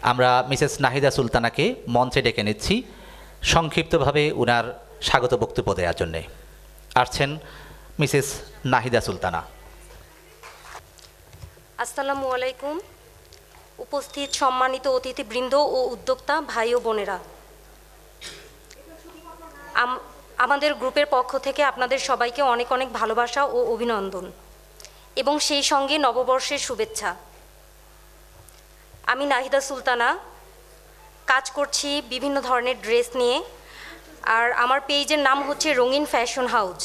আমরা মিসেস নাহিদা সুলতানাকে মঞ্চে ডেকে নিচ্ছি সংক্ষিপ্তভাবে উনার স্বাগত বক্তব্য দেওয়ার জন্যে। আসছেন মিসেস নাহিদা সুলতানা। আসসালামু আলাইকুম। উপস্থিত সম্মানিত অতিথিবৃন্দ ও উদ্যোক্তা ভাই ও বোনেরা, আমাদের গ্রুপের পক্ষ থেকে আপনাদের সবাইকে অনেক অনেক ভালোবাসা ও অভিনন্দন এবং সেই সঙ্গে নববর্ষের শুভেচ্ছা। আমি নাহিদা সুলতানা, কাজ করছি বিভিন্ন ধরনের ড্রেস নিয়ে, আর আমার পেজের নাম হচ্ছে রঙিন ফ্যাশন হাউস।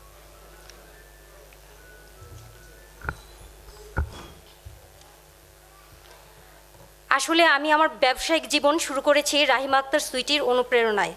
আসলে আমি আমার ব্যবসায়িক জীবন শুরু করেছি রাহিমা আক্তার সুইটির অনুপ্রেরণায়।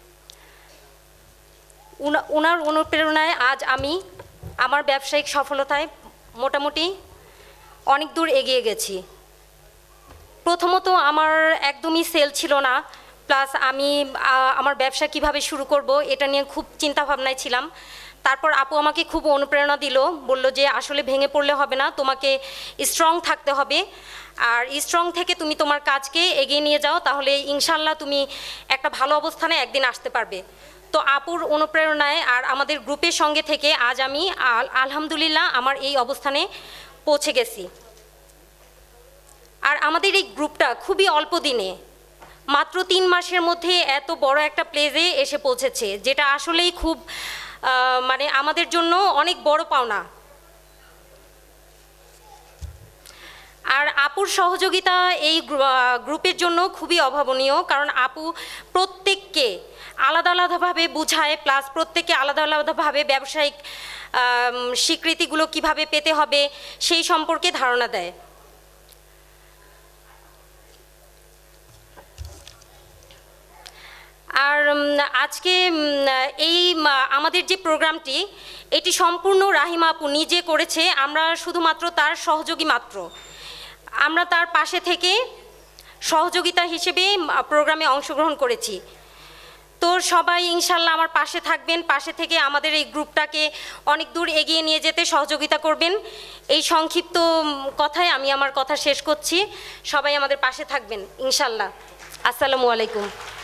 ওনার অনুপ্রেরণায় আজ আমি আমার ব্যবসায়িক সফলতায় মোটামুটি অনেক দূর এগিয়ে গেছি। প্রথমত আমার একদমই সেল ছিল না, প্লাস আমি আমার ব্যবসা কিভাবে শুরু করব এটা নিয়ে খুব চিন্তাভাবনায় ছিলাম। তারপর আপু আমাকে খুব অনুপ্রেরণা দিল, বলল যে আসলে ভেঙে পড়লে হবে না, তোমাকে স্ট্রং থাকতে হবে, আর স্ট্রং থেকে তুমি তোমার কাজকে এগিয়ে নিয়ে যাও, তাহলে ইনশাল্লাহ তুমি একটা ভালো অবস্থানে একদিন আসতে পারবে। তো আপুর অনুপ্রেরণায় আর আমাদের গ্রুপের সঙ্গে থেকে আজ আমি আলহামদুলিল্লাহ আমার এই অবস্থানে পৌঁছে গেছি। আর আমাদের এই গ্রুপটা খুবই অল্প দিনে, মাত্র 3 মাসের মধ্যে এত বড় একটা প্লেসে এসে পৌঁছেছে, যেটা আসলেই খুব মানে আমাদের জন্য অনেক বড় পাওনা। আর আপুর সহযোগিতা এই গ্রুপের জন্য খুবই অভাবনীয়, কারণ আপু প্রত্যেককে আলাদা আলাদাভাবে বুঝায়, প্লাস প্রত্যেককে আলাদা আলাদাভাবে ব্যবসায়িক স্বীকৃতিগুলো কিভাবে পেতে হবে সেই সম্পর্কে ধারণা দেয়। আর আজকে এই আমাদের যে প্রোগ্রামটি, এটি সম্পূর্ণ রাহিমা আপু নিজে করেছে। আমরা শুধুমাত্র তার সহযোগী মাত্র, আমরা তার পাশে থেকে সহযোগিতা হিসেবে প্রোগ্রামে অংশগ্রহণ করেছি। তো সবাই ইনশাল্লাহ আমার পাশে থাকবেন, পাশে থেকে আমাদের এই গ্রুপটাকে অনেক দূর এগিয়ে নিয়ে যেতে সহযোগিতা করবেন। এই সংক্ষিপ্ত কথায় আমি আমার কথা শেষ করছি। সবাই আমাদের পাশে থাকবেন ইনশাল্লাহ। আসসালামু আলাইকুম।